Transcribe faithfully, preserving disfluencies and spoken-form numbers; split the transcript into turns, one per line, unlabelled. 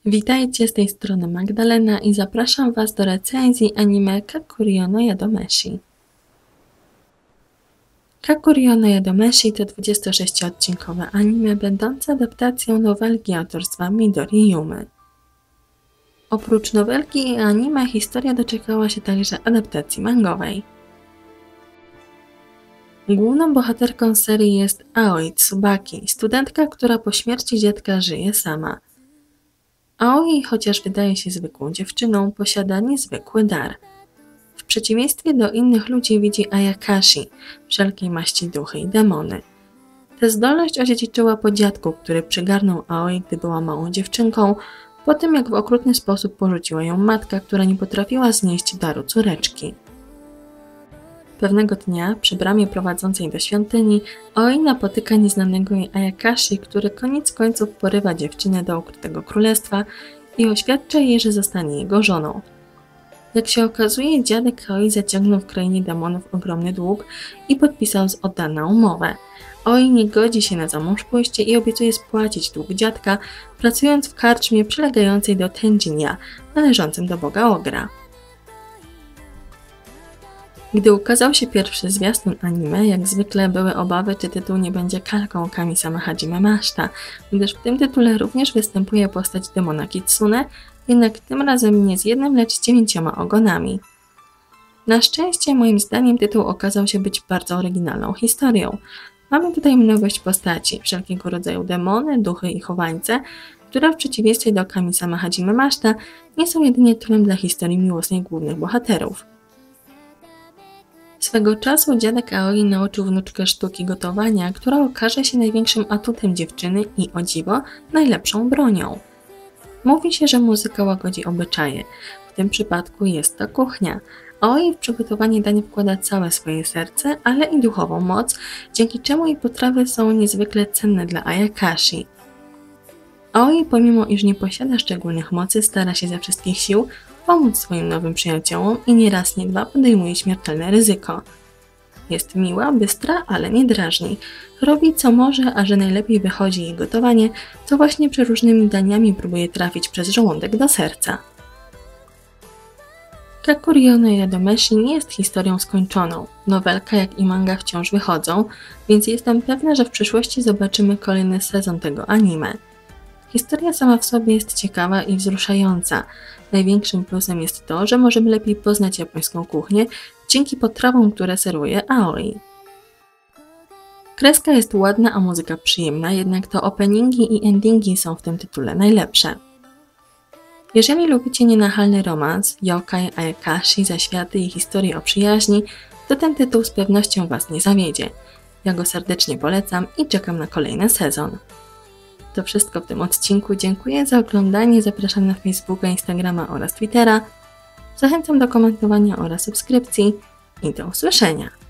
Witajcie, z tej strony Magdalena i zapraszam Was do recenzji anime Kakuryō no Yadomeshi. Kakuryō no Yadomeshi to dwudziestosześciodcinkowe anime będące adaptacją nowelki autorstwa Midori Yumy. Oprócz nowelki i anime historia doczekała się także adaptacji mangowej. Główną bohaterką serii jest Aoi Tsubaki, studentka, która po śmierci dziadka żyje sama. Aoi, chociaż wydaje się zwykłą dziewczyną, posiada niezwykły dar. W przeciwieństwie do innych ludzi widzi Ayakashi, wszelkiej maści duchy i demony. Tę zdolność odziedziczyła po dziadku, który przygarnął Aoi, gdy była małą dziewczynką, po tym jak w okrutny sposób porzuciła ją matka, która nie potrafiła znieść daru córeczki. Pewnego dnia, przy bramie prowadzącej do świątyni, Aoi napotyka nieznanego jej Ayakashi, który koniec końców porywa dziewczynę do ukrytego królestwa i oświadcza jej, że zostanie jego żoną. Jak się okazuje, dziadek Aoi zaciągnął w krainie demonów ogromny dług i podpisał z Oda umowę. Aoi nie godzi się na zamążpójście i obiecuje spłacić dług dziadka, pracując w karczmie przylegającej do Tenjinya, należącym do boga Ogra. Gdy ukazał się pierwszy zwiastun anime, jak zwykle były obawy, czy tytuł nie będzie kalką Kami-sama Hajime Mashita, gdyż w tym tytule również występuje postać demona Kitsune, jednak tym razem nie z jednym, lecz z dziewięcioma ogonami. Na szczęście, moim zdaniem, tytuł okazał się być bardzo oryginalną historią. Mamy tutaj mnogość postaci, wszelkiego rodzaju demony, duchy i chowańce, które w przeciwieństwie do Kami-sama Hajime Mashita nie są jedynie trudem dla historii miłosnej głównych bohaterów. Swego czasu dziadek Aoi nauczył wnuczkę sztuki gotowania, która okaże się największym atutem dziewczyny i, o dziwo, najlepszą bronią. Mówi się, że muzyka łagodzi obyczaje. W tym przypadku jest to kuchnia. Aoi w przygotowanie dań wkłada całe swoje serce, ale i duchową moc, dzięki czemu jej potrawy są niezwykle cenne dla Ayakashi. Aoi, pomimo iż nie posiada szczególnych mocy, stara się ze wszystkich sił pomóc swoim nowym przyjaciołom i nie raz, nie dwa podejmuje śmiertelne ryzyko. Jest miła, bystra, ale nie drażni. Robi co może, a że najlepiej wychodzi jej gotowanie, to właśnie przeróżnymi daniami próbuje trafić przez żołądek do serca. Kakuryō no Yadomeshi nie jest historią skończoną. Nowelka, jak i manga wciąż wychodzą, więc jestem pewna, że w przyszłości zobaczymy kolejny sezon tego anime. Historia sama w sobie jest ciekawa i wzruszająca. Największym plusem jest to, że możemy lepiej poznać japońską kuchnię dzięki potrawom, które serwuje Aoi. Kreska jest ładna, a muzyka przyjemna, jednak to openingi i endingi są w tym tytule najlepsze. Jeżeli lubicie nienachalny romans, yokai, Ayakashi, zaświaty i historie o przyjaźni, to ten tytuł z pewnością Was nie zawiedzie. Ja go serdecznie polecam i czekam na kolejny sezon. To wszystko w tym odcinku. Dziękuję za oglądanie, zapraszam na Facebooka, Instagrama oraz Twittera. Zachęcam do komentowania oraz subskrypcji i do usłyszenia.